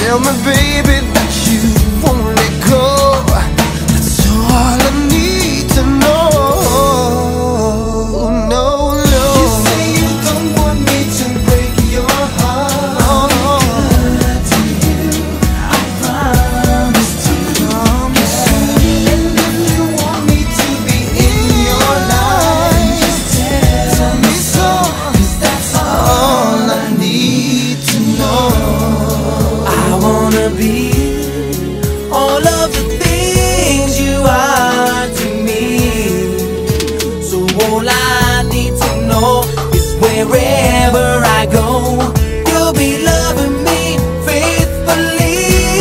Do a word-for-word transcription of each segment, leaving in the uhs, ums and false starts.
Tell me, baby, that you won't let go. That's all I need to know. No, no. You say you don't want me to break your heart. Oh, no. Good to you, I promise to. Promise you. And if you want me to be in your life, just tell me so, 'cause that's all I need to know. I wanna be all of the things you are to me. So all I need to know is wherever I go, you'll be loving me faithfully.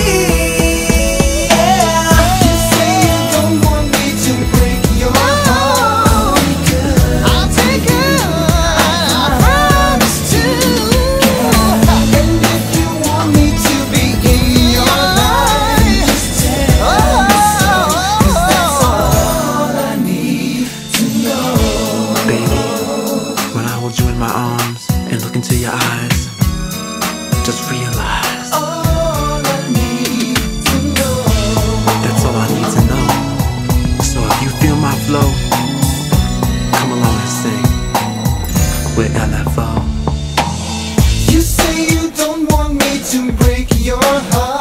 Yeah. You say you don't want me to break your heart. I'll take it, I promise to. And if you want me to be in your life, just tell me so, 'cause that's all I need to know. Baby, when I hold you in my arms and look into your eyes, just realize All I need to know. that's all I need to know. So if you feel my flow, come along and sing with L F O. You say you don't want me to break your heart.